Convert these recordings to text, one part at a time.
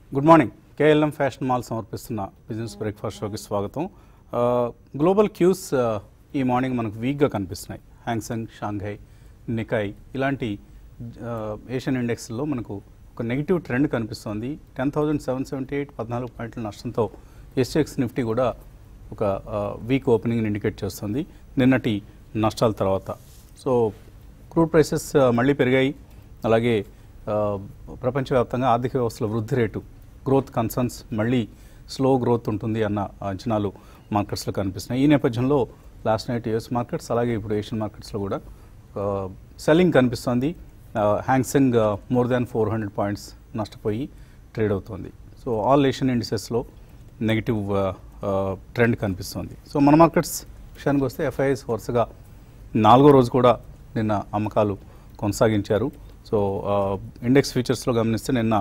Good morning. KLM fashion mall సమర్పిస్తున్న business breakfast షోకి స్వాగతం. గ్లోబల్ క్యూస్ ఈ మార్నింగ్ మనకు వీక్గా కనిపిస్తున్నాయి. హ్యాంగ్సెంగ్, షాంఘై, నికాయ్ ఇలాంటి ఏషియన్ ఇండెక్స్లో మనకు ఒక నెగిటివ్ ట్రెండ్ కనిపిస్తోంది. 10,778 14 పాయింట్ల నష్టంతో ఎస్ఎక్స్ నిఫ్టీ కూడా ఒక వీక్ ఓపెనింగ్ని ఇండికేట్ చేస్తుంది నిన్నటి నష్టాల తర్వాత. సో క్రూడ్ ప్రైసెస్ మళ్ళీ పెరిగాయి. అలాగే ప్రపంచవ్యాప్తంగా ఆర్థిక వ్యవస్థల వృద్ధి రేటు, గ్రోత్ కన్సర్న్స్ మళ్ళీ స్లో గ్రోత్ ఉంటుంది అన్న అంచనాలు మార్కెట్స్లో కనిపిస్తున్నాయి. ఈ నేపథ్యంలో లాస్ట్ నైట్ యూఎస్ మార్కెట్స్ అలాగే ఇప్పుడు ఏషియన్ మార్కెట్స్లో కూడా సెల్లింగ్ కనిపిస్తుంది. హ్యాంగ్సెంగ్ మోర్ దాన్ 400 పాయింట్స్ నష్టపోయి ట్రేడ్ అవుతుంది. సో ఆల్ ఏషియన్ ఇండిసెస్లో నెగిటివ్ ట్రెండ్ కనిపిస్తుంది. సో మన మార్కెట్స్ విషయానికి వస్తే ఎఫ్ఐఎస్ వరుసగా 4వ రోజు కూడా నిన్న అమ్మకాలు కొనసాగించారు. సో ఇండెక్స్ ఫ్యూచర్స్లో గమనిస్తే నిన్న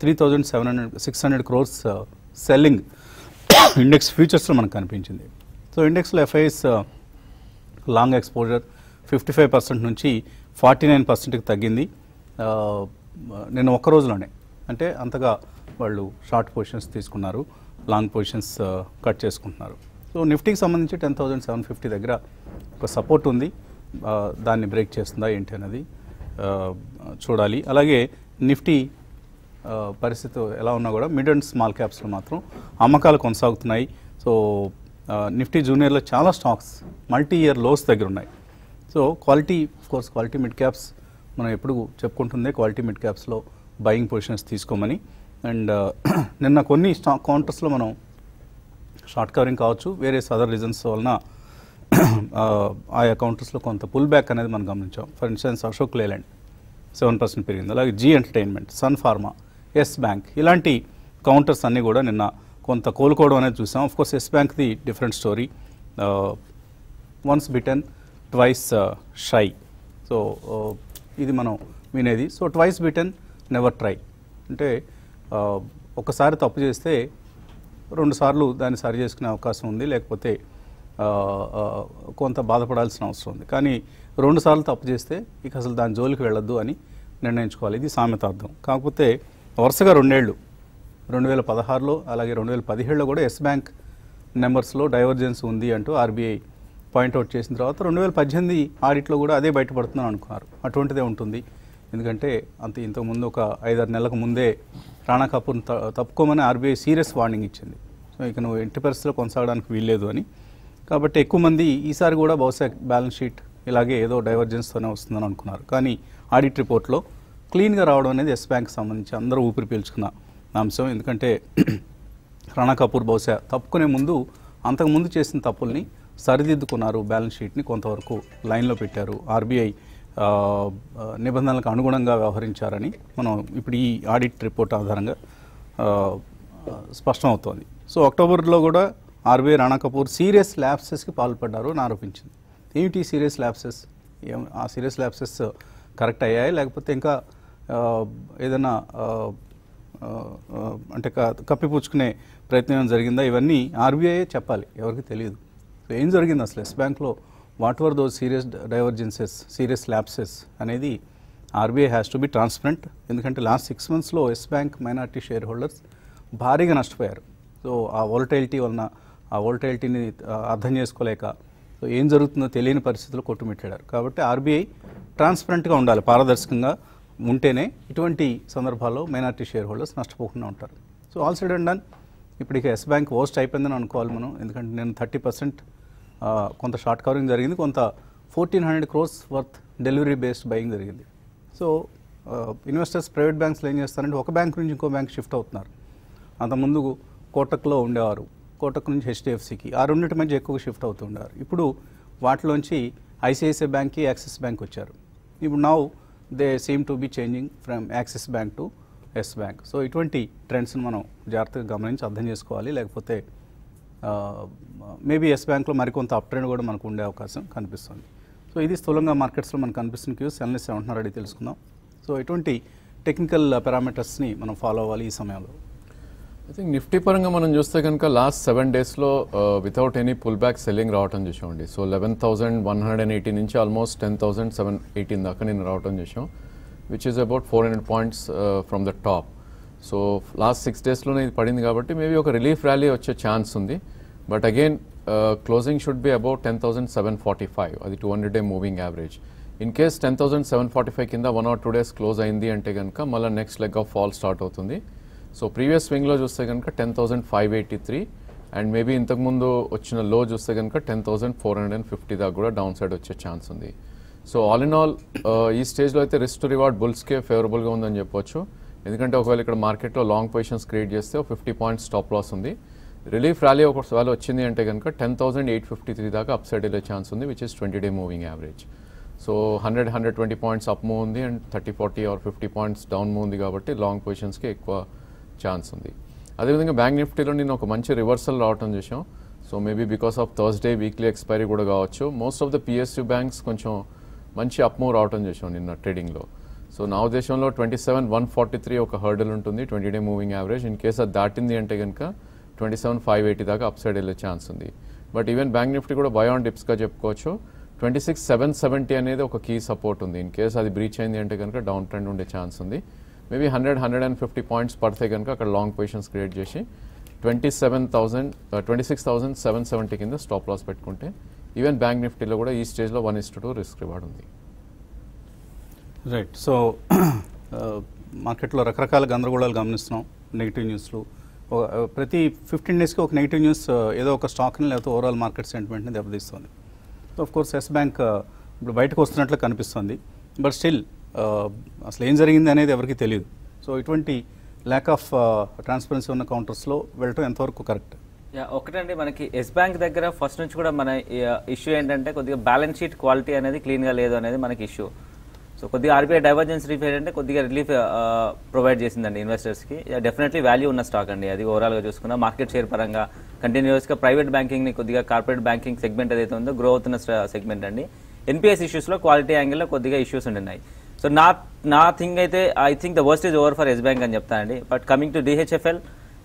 3,600 crores సెల్లింగ్ ఇండెక్స్ ఫ్యూచర్స్లో మనకు కనిపించింది. సో ఇండెక్స్లో ఎఫ్ఐఎస్ లాంగ్ ఎక్స్పోజర్ 55% నుంచి 49%కి తగ్గింది నిన్న ఒక్క రోజులోనే. అంటే అంతగా వాళ్ళు షార్ట్ పొజిషన్స్ తీసుకున్నారు, లాంగ్ పొజిషన్స్ కట్ చేసుకుంటున్నారు. సో నిఫ్టీకి సంబంధించి 10,750 దగ్గర ఒక సపోర్ట్ ఉంది. దాన్ని బ్రేక్ చేస్తుందా ఏంటి అనేది చూడాలి. అలాగే నిఫ్టీ పరిస్థితి ఎలా ఉన్నా కూడా మిడ్ అండ్ స్మాల్ క్యాప్స్లో మాత్రం అమ్మకాలు కొనసాగుతున్నాయి. సో నిఫ్టీ జూనియర్లో చాలా స్టాక్స్ మల్టీ ఇయర్ లోస్ దగ్గర ఉన్నాయి. So quality course quality mid caps మనం ఎప్పుడు చెప్పుకుంటుంది, క్వాలిటీ మిడ్ క్యాప్స్లో బయింగ్ పొజిషన్స్ తీసుకోమని. అండ్ నిన్న కొన్ని స్టాక్ కౌంటర్స్లో మనం షార్ట్ కవరింగ్ కావచ్చు, వేరే అదర్ రీజన్స్ వలన ఆయా కౌంటర్స్లో కొంత పుల్ బ్యాక్ అనేది మనం గమనించాం. ఫర్ ఇన్స్టెన్స్ అశోక్ లేలాండ్ 7% పెరిగింది. అలాగే జీ ఎంటర్టైన్మెంట్, సన్ ఫార్మా, ఎస్ బ్యాంక్ ఇలాంటి కౌంటర్స్ అన్నీ కూడా నిన్న కొంత కోలుకోవడం అనేది చూసాం. ఆఫ్కోర్స్ ఎస్ బ్యాంక్ది different story, once bitten twice shy. So ఇది మనం వినేది. So twice bitten never try అంటే ఒకసారి తప్పు చేస్తే 2 సార్లు దాన్ని సరి చేసుకునే అవకాశం ఉంది, లేకపోతే కొంత బాధపడాల్సిన అవసరం ఉంది. కానీ 2 సార్లు తప్పు చేస్తే ఇక అసలు దాని జోలికి వెళ్ళొద్దు అని నిర్ణయించుకోవాలి. ఇది సామెతార్థం. కాకపోతే వరుసగా 2 ఏళ్ళు 2016లో అలాగే 2017లో కూడా ఎస్ బ్యాంక్ నెంబర్స్లో డైవర్జెన్స్ ఉంది అంటూ ఆర్బీఐ పాయింట్అవుట్ చేసిన తర్వాత 2018 ఆడిట్లో కూడా అదే బయటపడుతుందని అనుకున్నారు. అటువంటిదే ఉంటుంది. ఎందుకంటే ఇంతకుముందు ఒక 5-6 నెలలకు ముందే రాణా కపూర్ని తప్పుకోమని ఆర్బీఐ సీరియస్ వార్నింగ్ ఇచ్చింది. సో ఇక నువ్వు ఎట్టి పరిస్థితిలో కొనసాగడానికి వీల్లేదు అని. కాబట్టి ఎక్కువ మంది ఈసారి కూడా బహుశా బ్యాలెన్స్ షీట్ ఇలాగే ఏదో డైవర్జెన్స్తోనే వస్తుందని అనుకున్నారు. కానీ ఆడిట్ రిపోర్ట్లో క్లీన్గా రావడం అనేది ఎస్ బ్యాంక్ సంబంధించి అందరూ ఊపిరి పీల్చుకున్న అంశం. ఎందుకంటే రాణా కపూర్ బహుశా తప్పుకునే ముందు అంతకుముందు చేసిన తప్పుల్ని సరిదిద్దుకున్నారు, బ్యాలెన్స్ షీట్ని కొంతవరకు లైన్లో పెట్టారు, ఆర్బీఐ నిబంధనలకు అనుగుణంగా వ్యవహరించారని మనం ఇప్పుడు ఈ ఆడిట్ రిపోర్ట్ ఆధారంగా స్పష్టమవుతోంది. సో అక్టోబర్లో కూడా ఆర్బీఐ రాణా కపూర్ సీరియస్ ల్యాప్సెస్కి పాల్పడ్డారు అని ఆరోపించింది. ఏమిటి సీరియస్ ల్యాప్సెస్? ఆ సీరియస్ ల్యాప్సెస్ కరెక్ట్ అయ్యాయి, లేకపోతే ఇంకా ఏదైనా అంటే కప్పిపుచ్చుకునే ప్రయత్నం జరిగిందా? ఇవన్నీ ఆర్బీఐ చెప్పాలి, ఎవరికి తెలియదు. సో ఏం జరిగింది అసలు ఎస్ బ్యాంక్లో? What were those serious divergences, serious lapses అనేది RBI has to be transparent. ఎందుకంటే లాస్ట్ 6 monthsలో Yes Bank minority share holders భారీగా నష్టపోయారు. సో ఆ వోలటైలిటీ వలన, ఆ వోలటైలిటీని అర్థం చేసుకోలేక సో ఏం జరుగుతుందో తెలియని పరిస్థితుల్లో కొట్టుమిట్టాడారు. కాబట్టి ఆర్బీఐ ట్రాన్స్పరెంట్గా ఉండాలి, పారదర్శకంగా ఉంటేనే ఇటువంటి సందర్భాల్లో మైనారిటీ షేర్ హోల్డర్స్ నష్టపోకుండా ఉంటారు. So all said and done. ఇప్పుడు ఇక ఎస్ బ్యాంక్ వర్స్ట్ అయిపోయిందని అనుకోవాలి మనం. ఎందుకంటే నేను 30% కొంత షార్ట్ కవరింగ్ జరిగింది, కొంత 1,400 crores worth delivery based buying జరిగింది. సో ఇన్వెస్టర్స్ ప్రైవేట్ బ్యాంక్స్లో ఏం చేస్తారంటే ఒక బ్యాంక్ నుంచి ఇంకో బ్యాంక్ షిఫ్ట్ అవుతున్నారు. అంతకుముందు కోటక్లో ఉండేవారు, కోటక్ నుంచి హెచ్డిఎఫ్సికి, ఆ రెండింటి మధ్య ఎక్కువగా షిఫ్ట్ అవుతూ ఉండేవారు. ఇప్పుడు వాటిలోంచి ఐసిఐసిఐ బ్యాంక్కి యాక్సిస్ బ్యాంక్ వచ్చారు. ఇప్పుడు now they seem to be changing from Axis Bank to Yes Bank. So ఇటువంటి ట్రెండ్స్ని మనం జాగ్రత్తగా గమనించి అర్థం చేసుకోవాలి, లేకపోతే మేబీ ఎస్ బ్యాంక్లో మరికొంత అప్ ట్రెండ్ కూడా మనకు ఉండే అవకాశం కనిపిస్తుంది. సో ఇది స్థూలంగా మార్కెట్స్లో మనకు కనిపిస్తున్న క్యూస్. అనలిస్ట్ ఏమంటున్నారు అడిగి తెలుసుకుందాం. సో ఎటువంటి టెక్నికల్ పారామీటర్స్ని మనం ఫాలో అవ్వాలి ఈ సమయంలో? ఐ థింక్ నిఫ్టీ పరంగా మనం చూస్తే కనుక లాస్ట్ 7 daysలో without any pull back selling రావటం చూసామండి. సో 11,180 నుంచి ఆల్మోస్ట్ 10,718 దాకా నేను రావటం చూసాం, which is about 400 points from the top. So last 6 డేస్లోనే ఇది పడింది కాబట్టి మేబీ ఒక రిలీఫ్ ర్యాలీ వచ్చే ఛాన్స్ ఉంది. But again closing should be about 10,745, అది 200-day moving average. In case 10,745 కింద 1 or 2 days క్లోజ్ అయింది అంటే కనుక మళ్ళీ next leg of fall start అవుతుంది. సో ప్రీవియస్ స్వింగ్లో చూస్తే కనుక 10,583 అండ్ మేబీ ఇంతకుముందు వచ్చిన లో చూస్తే కనుక 10,450 దాకా కూడా డౌన్ సైడ్ వచ్చే ఛాన్స్ ఉంది. సో ఆల్ ఇన్ ఆల్ ఈ స్టేజ్లో అయితే రిస్క్ టు రివార్డ్ బుల్స్కే ఫేవరబుల్గా ఉందని చెప్పొచ్చు. ఎందుకంటే ఒకవేళ ఇక్కడ మార్కెట్లో లాంగ్ పొజిషన్స్ క్రియేట్ చేస్తే 50 points స్టాప్ లాస్ ఉంది. రిలీఫ్ ర్యాలీ ఒకవేళ వచ్చింది అంటే కనుక 10,853 దాకా అప్ సైడ్ వెళ్ళే ఛాన్స్ ఉంది, which is 20-day moving average. So 100-120 points up move ఉంది and 30-40 or 50 points down move ఉంది కాబట్టి లాంగ్ పొజిషన్స్కి ఎక్కువ ఛాన్స్ ఉంది. అదేవిధంగా బ్యాంక్ నిఫ్టీలో నేను ఒక మంచి రివర్సల్ రావటం చూసాం. So maybe because of Thursday weekly expiry కూడా కావచ్చు. Most of the PSU banks కొంచెం మంచి అప్ మూవ్ రావటం చూసాం నిన్న ట్రేడింగ్లో. సో నా ఉద్దేశంలో 27,143 ఒక హర్డల్ ఉంటుంది 20-day moving average. In case అది దాటింది అంటే కనుక 27,580 దాకా అప్ సైడ్ వెళ్ళే ఛాన్స్ ఉంది. బట్ ఈవెన్ బ్యాంక్ నిఫ్టీ కూడా బై ఆన్ డిప్స్గా చెప్పుకోవచ్చు. 26,770 అనేది ఒక కీ సపోర్ట్ ఉంది. ఇన్ కేస్ అది బ్రీచ్ అయింది అంటే కనుక డౌన్ ట్రెండ్ ఉండే ఛాన్స్ ఉంది. మేబీ 100-150 points పడితే కనుక అక్కడ లాంగ్ పొజిషన్స్ క్రియేట్ చేసి 26,770 కింద స్టాప్ లాస్ పెట్టుకుంటే ఈవెన్ బ్యాంక్ నిఫ్టీలో కూడా ఈ స్టేజ్లో 1:2 రిస్క్ రివార్డ్ ఉంది. రైట్. సో మార్కెట్లో రకరకాల గందరగోళాలు గమనిస్తున్నాం. నెగిటివ్ న్యూస్లు ప్రతి 15 daysకి ఒక నెగిటివ్ న్యూస్ ఏదో ఒక స్టాక్ని లేకపోతే ఓవరాల్ మార్కెట్ సెంటిమెంట్ని దెబ్బతీస్తుంది. So of course Yes Bank ఇప్పుడు బయటకు వస్తున్నట్లు కనిపిస్తుంది. బట్ స్టిల్ అసలు ఏం జరిగింది అనేది ఎవరికి తెలియదు. సో ఇటువంటి ల్యాక్ ఆఫ్ ట్రాన్స్పరెన్సీ ఉన్న కౌంటర్స్లో వెళ్ళటం ఎంతవరకు కరెక్ట్? ఒకటండి, మనకి ఎస్ బ్యాంక్ దగ్గర ఫస్ట్ నుంచి కూడా మన ఇష్యూ ఏంటంటే కొద్దిగా బ్యాలెన్స్ షీట్ క్వాలిటీ అనేది క్లీన్గా లేదు అనేది మనకి ఇష్యూ. సో కొద్దిగా ఆర్బీఐ డైవర్జెన్స్ రిఫైర్ అంటే కొద్దిగా రిలీఫ్ ప్రొవైడ్ చేసిందండి ఇన్వెస్టర్స్కి. డెఫినెట్లీ వాల్యూ ఉన్న స్టాక్ అండి అది. ఓవరాల్గా చూసుకున్నా మార్కెట్ షేర్ పరంగా కంటిన్యూస్గా ప్రైవేట్ బ్యాంకింగ్ని కొద్దిగా కార్పొరేట్ బ్యాంకింగ్ సెగ్మెంట్ ఏదైతే ఉందో గ్రో అవుతున్న సెగ్మెంట్ అండి. ఎన్పిఎస్ ఇష్యూస్లో క్వాలిటీ యాంగిల్లో కొద్దిగా ఇష్యూస్ ఉంటున్నాయి. సో నా థింగ్ అయితే I think the worst is over for Yes Bank అని చెప్తానండి. But coming to DHFL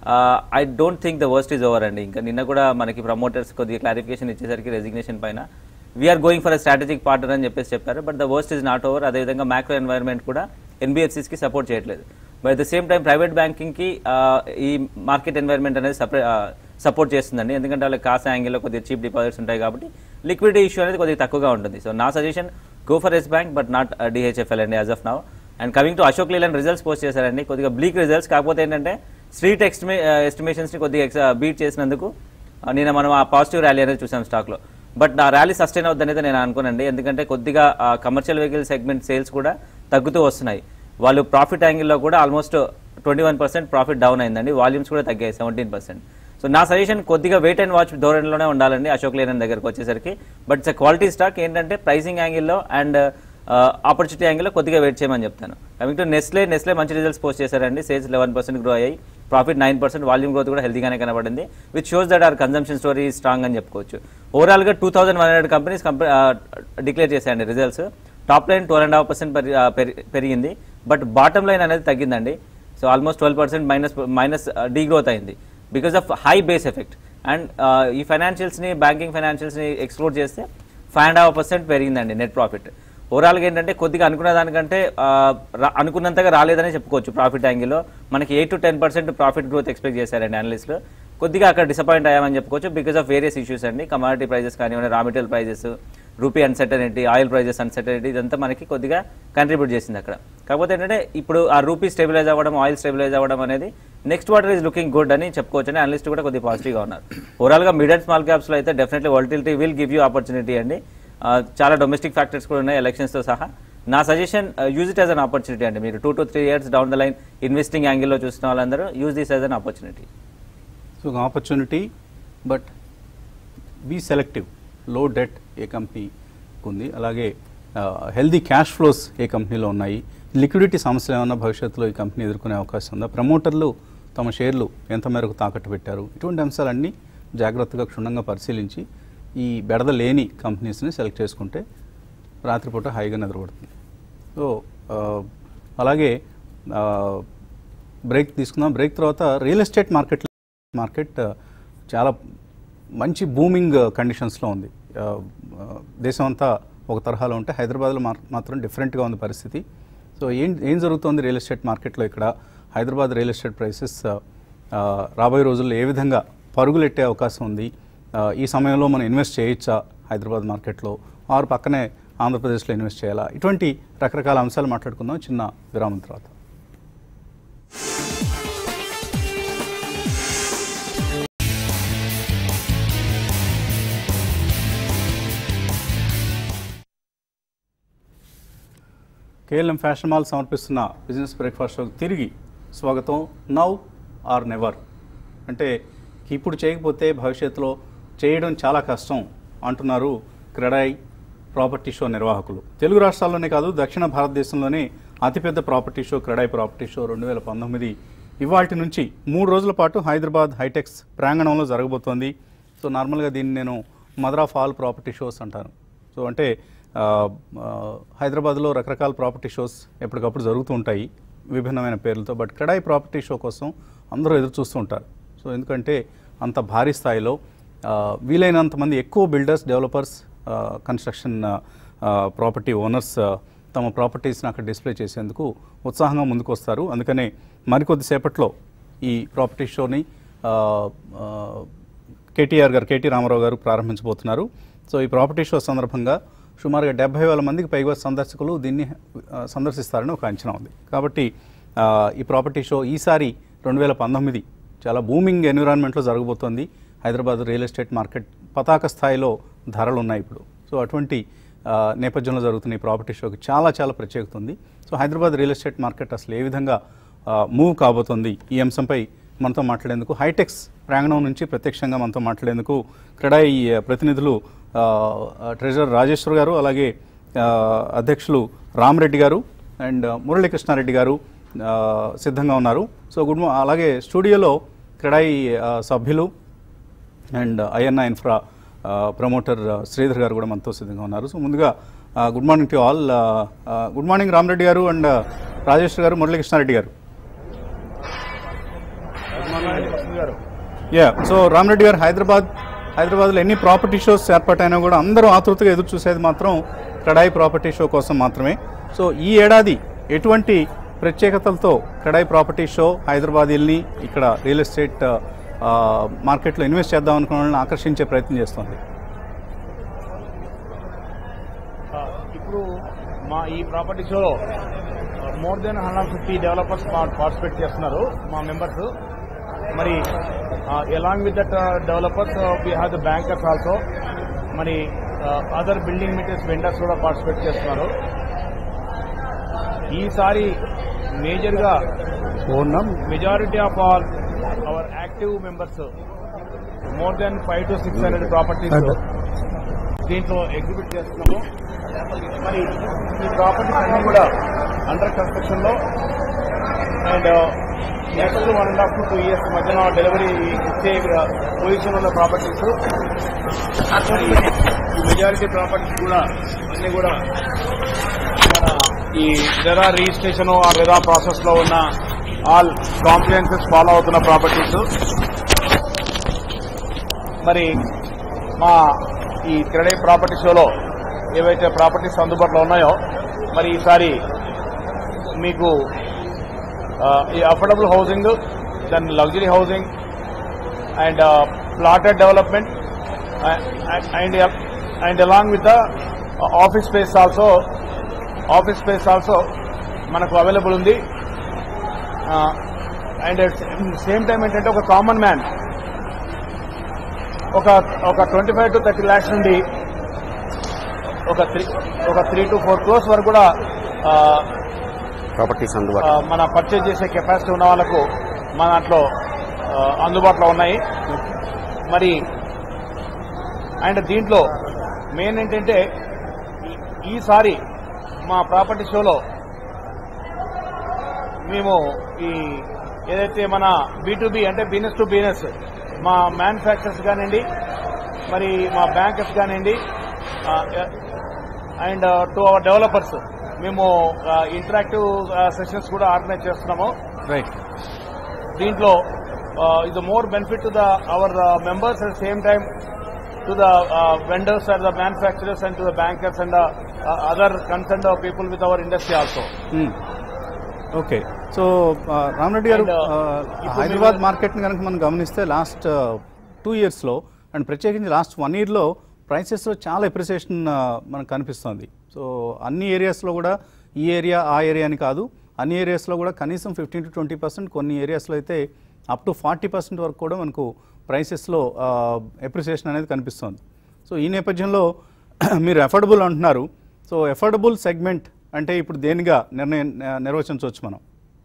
I don't think the worst is over అండి. ఇంకా నిన్న కూడా మనకి ప్రమోటర్స్ కొద్దిగా క్లారిఫికేషన్ ఇచ్చేసరికి రెసిగ్నేషన్ పైన we're going for a strategic partner అని చెప్పారు. But the worst is not over. అదేవిధంగా మ్యాక్రో ఎన్వైర్న్మెంట్ కూడా ఎన్బిఎఫ్సిస్కి సపోర్ట్ చేయట్లేదు. But at the same time private బ్యాంకింగ్కి ఈ మార్కెట్ ఎన్వైర్న్మెంట్ అనేది సపోర్ట్ చేస్తుందండి. ఎందుకంటే వాళ్ళకి కాస్ట్ యాంగిల్లో కొద్దిగా చీప్ డిపాజిట్స్ ఉంటాయి కాబట్టి లిక్విడిటీ ఇష్యూ అనేది కొద్దిగా తక్కువగా ఉంటుంది. సో నా suggestion go for Yes Bank but not DHFL అండి as of now. And coming to Ashok Leyland results post చేశారండి. కొద్దిగా బ్లీక్ రిజల్ట్స్, కాకపోతే ఏంటంటే స్ట్రీట్ ఎస్టిమేషన్స్ని కొద్దిగా బీట్ చేసినందుకు నిన్న మనం ఆ పాజిటివ్ ర్యాలీ అనేది చూసాం స్టాక్లో. బట్ ఆ ర్యాలీ సస్టైన్ అవుతుంది అనేది నేను అనుకోనండి. ఎందుకంటే కొద్దిగా కమర్షియల్ వెహికల్ సెగ్మెంట్ సేల్స్ కూడా తగ్గుతూ వస్తున్నాయి. వాళ్ళు ప్రాఫిట్ యాంగిల్లో కూడా ఆల్మోస్ట్ 21% ప్రాఫిట్ డౌన్ అయిందండి. వాల్యూమ్స్ కూడా తగ్గాయి 17%. సో నా సజెషన్ కొద్దిగా వెయిట్ అండ్ వాచ్ ధోరణిలోనే ఉండాలండి అశోక్ లేలాండ్ దగ్గరకు వచ్చేసరికి. But it's quality stock. ఏంటంటే ప్రైసింగ్ యాంగిల్లో అండ్ ఆపర్చునిటీ యాంగిల్లో కొద్దిగా వెయిట్ చేయమని చెప్తాను. కమింగ్ టు నెస్లే మంచి రిజల్ట్స్ పోస్ట్ చేశారండి. సేల్స్ 11% గ్రో అయ్యాయి, ప్రాఫిట్ 9%, వాల్యూమ్ గ్రోత్ కూడా హెల్తీగానే కనబడింది, which shows that our consumption story strong అని చెప్పుకోవచ్చు. ఓవరాల్గా 2100 కంపెనీస్ డిక్లేర్ చేశాయండి రిజల్ట్స్. టాప్ లైన్ 12.5% పెరిగింది, బట్ బాటమ్ లైన్ అనేది తగ్గిందండి. So almost 12% minus degrowth అయింది because of high base effect. And ఈ ఫైనాన్షియల్స్ని బ్యాంకింగ్ ఫైనాన్షియల్స్ని ఎక్స్క్లూడ్ చేస్తే 5.5% పెరిగిందండి నెట్ ప్రాఫిట్. ఓవరాల్గా ఏంటంటే కొద్దిగా అనుకున్న దానికంటే అనుకున్నంతగా రాలేదని చెప్పుకోవచ్చు. ప్రాఫిట్ యాంగిల్లో మనకి 8 to 10% ప్రాఫిట్ గ్రోత్ ఎక్స్పెక్ట్ చేశారండి అనలిస్టులు. కొద్దిగా అక్కడ డిసప్పాయింట్ అయ్యామని చెప్పుకోవచ్చు బికాస్ ఆఫ్ వేరియస్ ఇష్యూస్ అండి. కమాడిటీ ప్రైజెస్ కానివ్వండి, raw material prices, rupee uncertainty, oil prices uncertainty, ఇదంతా మనకి కొద్దిగా కంట్రిబ్యూట్ చేసింది అక్కడ. కాకపోతే ఏంటంటే ఇప్పుడు ఆ రూపీ స్టెబిలైజ్ అవ్వడం, ఆయిల్ స్టెబిలైజ్ అవ్వడం అనేది next quarter is looking good అని చెప్పుకోవచ్చు అని అనలిస్ట్ కూడా కొద్దిగా పాజిటివ్గా ఉన్నారు. ఓవరాల్గా మిడ్ అండ్ స్మాల్ క్యాప్స్లో అయితే definitely volatility will give you opportunity అండి. చాలా డొమెస్టిక్ ఫ్యాక్టర్స్ కూడా ఉన్నాయి ఎలక్షన్స్తో సహా. నా suggestion use it as an opportunity అండి. మీరు 2 to 3 years down the line investing యాంగిల్లో చూసిన వాళ్ళందరూ use this as an opportunity. So opportunity, but be selective. Low debt ఏ కంపెనీకి ఉంది, అలాగే హెల్దీ క్యాష్ ఫ్లోస్ ఏ కంపెనీలో ఉన్నాయి, లిక్విడిటీ సమస్యలు ఏమన్నా భవిష్యత్తులో ఈ కంపెనీ ఎదుర్కొనే అవకాశం ఉందా, ప్రమోటర్లు తమ షేర్లు ఎంత మేరకు తాకట్టు పెట్టారు, ఇటువంటి అంశాలన్నీ జాగ్రత్తగా క్షుణ్ణంగా పరిశీలించి ఈ బెడద లేని కంపెనీస్ని సెలెక్ట్ చేసుకుంటే రాత్రిపూట హాయిగా నిద్రపడుతుంది. సో అలాగే బ్రేక్ తీసుకుందాం. బ్రేక్ తర్వాత రియల్ ఎస్టేట్ మార్కెట్ చాలా మంచి బూమింగ్ కండిషన్స్లో ఉంది. దేశం అంతా ఒక తరహాలో ఉంటే హైదరాబాద్లో మాత్రం డిఫరెంట్గా ఉంది పరిస్థితి. సో ఏం జరుగుతోంది రియల్ ఎస్టేట్ మార్కెట్లో ఇక్కడ, హైదరాబాద్ రియల్ ఎస్టేట్ ప్రైసెస్ రాబోయే రోజుల్లో ఏ విధంగా పరుగులెట్టే అవకాశం ఉంది, ఈ సమయంలో మనం ఇన్వెస్ట్ చేయొచ్చా హైదరాబాద్ మార్కెట్లో, ఆరు పక్కనే ఆంధ్రప్రదేశ్లో ఇన్వెస్ట్ చేయాలా, ఇటువంటి రకరకాల అంశాలు మాట్లాడుకుందాం చిన్న విరామం తర్వాత. కేఎల్ఎం ఫ్యాషన్ మాల్ సమర్పిస్తున్న బిజినెస్ బ్రేక్ఫాస్ట్ షోకి తిరిగి స్వాగతం. నౌ ఆర్ నెవర్, అంటే ఇప్పుడు చేయకపోతే భవిష్యత్తులో చేయడం చాలా కష్టం అంటున్నారు క్రెడాయి ప్రాపర్టీ షో నిర్వాహకులు. తెలుగు రాష్ట్రాల్లోనే కాదు, దక్షిణ భారతదేశంలోనే అతిపెద్ద property show CREDAI property show 2019 ఇవాల్టి నుంచి 3 రోజుల పాటు హైదరాబాద్ హైటెక్స్ ప్రాంగణంలో జరగబోతోంది. సో నార్మల్గా దీన్ని నేను mother of all property shows అంటాను. సో అంటే హైదరాబాద్లో రకరకాల ప్రాపర్టీ షోస్ ఎప్పటికప్పుడు జరుగుతూ ఉంటాయి విభిన్నమైన పేర్లతో. బట్ క్రెడాయి ప్రాపర్టీ షో కోసం అందరూ ఎదురు చూస్తూ ఉంటారు. సో ఎందుకంటే అంత భారీ స్థాయిలో వీలైనంత మంది ఎక్కువ builders, developers, construction property owners తమ ప్రాపర్టీస్ని అక్కడ డిస్ప్లే చేసేందుకు ఉత్సాహంగా ముందుకు వస్తారు. అందుకనే మరికొద్దిసేపట్లో ఈ ప్రాపర్టీ షోని కేటీ రామారావు గారు ప్రారంభించబోతున్నారు. సో ఈ ప్రాపర్టీ షో సందర్భంగా సుమారుగా 70,000 మందికి పైగా సందర్శకులు దీన్ని సందర్శిస్తారని ఒక అంచనా ఉంది. కాబట్టి ఈ ప్రాపర్టీ షో ఈసారి 2019 చాలా బూమింగ్ ఎన్విరాన్మెంట్లో జరగబోతోంది. హైదరాబాద్ రియల్ ఎస్టేట్ మార్కెట్ పతాక స్థాయిలో ధరలు ఉన్నాయి ఇప్పుడు. సో అటువంటి నేపథ్యంలో జరుగుతున్న ఈ ప్రాపర్టీ షోకి చాలా చాలా ప్రత్యేకత ఉంది. So Hyderabad real estate market అసలు ఏ విధంగా మూవ్ కాబోతోంది, ఈ అంశంపై మనతో మాట్లాడేందుకు హైటెక్స్ ప్రాంగణం నుంచి ప్రత్యక్షంగా మనతో మాట్లాడేందుకు క్రెడాయి ప్రతినిధులు ట్రెజరర్ రాజేశ్వర్ గారు, అలాగే అధ్యక్షులు రామరెడ్డి గారు అండ్ మురళీకృష్ణారెడ్డి గారు సిద్ధంగా ఉన్నారు. సో అలాగే స్టూడియోలో క్రెడాయి సభ్యులు and INI infra promoter Sridhar garu కూడా మనతో సిద్ధంగా ఉన్నారు. సో ముందుగా good morning to all. Good morning Rama Reddy garu and Rajeshwar గారు, మురళీకృష్ణారెడ్డి గారు. సో రామరెడ్డి గారు, హైదరాబాద్లో ఎన్ని ప్రాపర్టీ షోస్ ఏర్పాటైనా కూడా అందరూ ఆతృతగా ఎదురు చూసేది మాత్రం క్రెడాయి ప్రాపర్టీ షో కోసం మాత్రమే. సో ఈ ఏడాది ఎటువంటి ప్రత్యేకతలతో క్రెడాయి ప్రాపర్టీ షో హైదరాబాదీల్ని ఇక్కడ రియల్ ఎస్టేట్ మార్కెట్లో ఇన్వెస్ట్ చేద్దాం అనుకున్న వాళ్ళని ఆకర్షించే ప్రయత్నం చేస్తుంది? ఇప్పుడు మా ఈ ప్రాపర్టీ షోలో మోర్ దెన్ 150 డెవలపర్స్ పార్టిసిపేట్ చేస్తున్నారు మా మెంబర్స్. మరి along with that developers we have the bankers also, మరి అదర్ బిల్డింగ్ మెటీరియల్స్ వెండర్స్ కూడా పార్టిసిపేట్ చేస్తున్నారు. ఈసారి మేజర్గా majority of all our active members more than 500 to 600 properties దీంట్లో ఎగ్జిబిట్ చేస్తున్నాము. మరి ఈ ప్రాపర్టీస్ అన్ని కూడా అండర్ కన్స్ట్రక్షన్ లో అండ్ నెక్స్ట్ 1.5 to 2 years మధ్యన డెలివరీ ఇచ్చే పొజిషన్ ఉన్న ప్రాపర్టీస్. ఈ మెజారిటీ ప్రాపర్టీస్ కూడా అన్ని కూడా మన ఈ రెరా రిజిస్ట్రేషన్ ఆ రెరా ప్రాసెస్ లో ఉన్న ఆల్ కాంప్లియన్సెస్ ఫాలో అవుతున్న ప్రాపర్టీస్. మరి మా ఈ క్రెడాయి ప్రాపర్టీ షోలో ఏవైతే ప్రాపర్టీస్ అందుబాటులో ఉన్నాయో మరి ఈసారి మీకు ఈ affordable housing, then luxury housing and plotted development and along with the office space also మనకు అవైలబుల్ ఉంది. అండ్ సేమ్ టైం ఏంటంటే ఒక కామన్ మ్యాన్ ఒక 25 to 30 lakhs నుండి ఒక 3 to 4 crores వరకు కూడా ప్రాపర్టీస్ మన పర్చేజ్ చేసే కెపాసిటీ ఉన్న వాళ్ళకు మన దాంట్లో అందుబాటులో ఉన్నాయి. మరి అండ్ దీంట్లో మెయిన్ ఏంటంటే ఈసారి మా ప్రాపర్టీ షోలో మేము ఈ ఏదైతే మన B2B అంటే బిజినెస్ టు బిజినెస్ మా మ్యానుఫ్యాక్చరర్స్ కానివ్వండి, మరి మా బ్యాంకర్స్ కానివ్వండి అండ్ టు అవర్ డెవలపర్స్ మేము ఇంటరాక్టివ్ సెషన్స్ కూడా ఆర్గనైజ్ చేస్తున్నాము. రైట్. దీంట్లో ఇది more benefit to the our members at same time to the vendors and the manufacturers and to the bankers and the other concerned people with our industry also. Okay. So Rama Reddy garu, Hyderabad మీరు- మార్కెట్ని కనుక మనం గమనిస్తే last 2 yearsలో and ప్రత్యేకించి last 1 yearలో ప్రైసెస్లో చాలా ఎప్రిసియేషన్ మనకు కనిపిస్తుంది. సో అన్ని ఏరియాస్లో కూడా ఈ ఏరియా ఆ ఏరియా అని కాదు, అన్ని ఏరియాస్లో కూడా కనీసం 15 to 20%, కొన్ని ఏరియాస్లో అయితే అప్ టు 40% వరకు కూడా మనకు ప్రైసెస్లో ఎప్రిసియేషన్ అనేది కనిపిస్తుంది. సో ఈ నేపథ్యంలో మీరు అఫోర్డబుల్ అంటున్నారు. సో అఫోర్డబుల్ సెగ్మెంట్ అంటే ఇప్పుడు దేనిగా నిర్వచించవచ్చు మనం?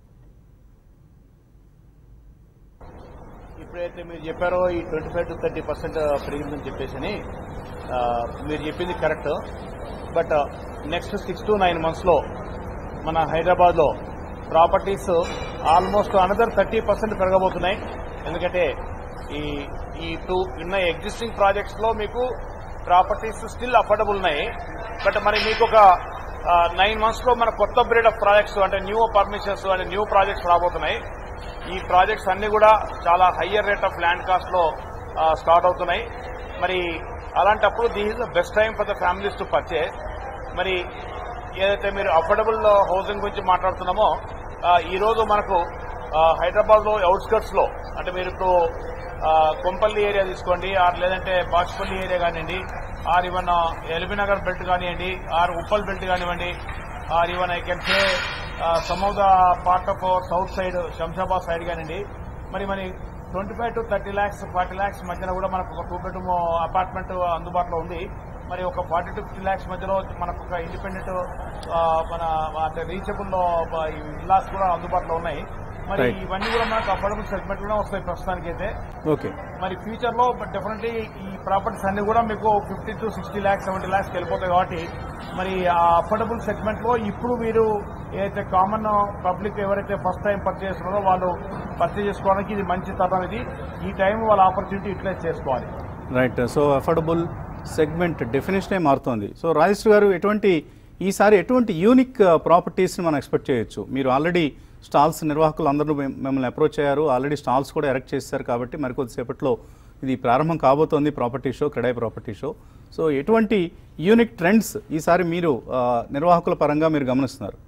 ఇప్పుడైతే మీరు చెప్పారో ఈ 25 to 30% పెరిగిందని చెప్పేసి మీరు చెప్పింది కరెక్ట్. బట్ నెక్స్ట్ 6 to 9 monthsలో మన హైదరాబాద్లో ప్రాపర్టీస్ ఆల్మోస్ట్ అనదర్ 30% పెరగబోతున్నాయి. ఎందుకంటే ఈ ఉన్న ఎగ్జిస్టింగ్ ప్రాజెక్ట్స్లో మీకు ప్రాపర్టీస్ స్టిల్ అఫోర్డబుల్ ఉన్నాయి. బట్ మరి మీకు ఒక 9 monthsలో మన కొత్త బ్రీడ్ ఆఫ్ ప్రాజెక్ట్స్ అంటే న్యూ పర్మిషన్స్ అంటే న్యూ ప్రాజెక్ట్స్ రాబోతున్నాయి. ఈ ప్రాజెక్ట్స్ అన్ని కూడా చాలా హయ్యర్ రేట్ ఆఫ్ ల్యాండ్ కాస్ట్లో స్టార్ట్ అవుతున్నాయి. మరి అలాంటప్పుడు this is the best time for the families to purchase. మరి ఏదైతే మీరు అఫోర్డబుల్ హౌసింగ్ గురించి మాట్లాడుతున్నామో, ఈరోజు మనకు హైదరాబాద్లో అవుట్స్కర్ట్స్లో అంటే మీరు ఇప్పుడు కొంపల్లి ఏరియా తీసుకోండి, లేదంటే బాచ్పల్లి ఏరియా కానివ్వండి, ఈవెన్ ఎల్బీనగర్ బెల్ట్ కానివ్వండి, ఉప్పల్ బెల్ట్ కానివ్వండి, even I can say some of the part of south side Shamshabad side కానివ్వండి, మరి 25 to 30 lakhs 40 lakhs మధ్యన కూడా మనకు ఒక 2 bedroom అపార్ట్మెంట్ అందుబాటులో ఉంది. మరి ఒక 40 to 50 lakhs మధ్యలో మనకు ఒక ఇండిపెండెంట్ మన అంటే రీచబుల్ విల్లాస్ కూడా అందుబాటులో ఉన్నాయి. మరి ఇవన్నీ కూడా మనకు అఫోర్డబుల్ సెగ్మెంట్ లోనే వస్తాయి ప్రస్తుతానికి అయితే. ఓకే, మరి ఫ్యూచర్ లో డెఫినెట్లీ ఈ ప్రాపర్టీస్ అన్ని కూడా మీకు 50 to 60 lakhs 70 lakhs వెళ్ళిపోతాయి. కాబట్టి మరి ఆ అఫోర్డబుల్ సెగ్మెంట్ లో ఇప్పుడు మీరు ఏదైతే కామన్ పబ్లిక్ ఎవరైతే ఫస్ట్ టైం పర్చేస్ చేస్తున్నారో వాళ్ళు పర్చేస్ చేసుకోవడానికి ఇది మంచి తరం. ఇది ఈ టైం వాళ్ళ ఆపర్చునిటీ యూటిలైజ్ చేసుకోవాలి. రైట్. సో అఫోర్డబుల్ సెగ్మెంట్ డెఫినేషనే మారుతోంది. సో రాజేష్ గారు, ఈసారి ఎటువంటి యూనిక్ ప్రాపర్టీస్ని మనం ఎక్స్పెక్ట్ చేయొచ్చు? మీరు ఆల్రెడీ స్టాల్స్ నిర్వాహకులు అందరూ మిమ్మల్ని అప్రోచ్ అయ్యారు, ఆల్రెడీ స్టాల్స్ కూడా ఎరెక్ట్ చేశారు. కాబట్టి మరికొద్దిసేపట్లో ఇది ప్రారంభం కాబోతోంది property show, CREDAI property show. So ఎటువంటి యూనిక్ ట్రెండ్స్ ఈసారి మీరు నిర్వాహకుల పరంగా మీరు గమనిస్తున్నారు?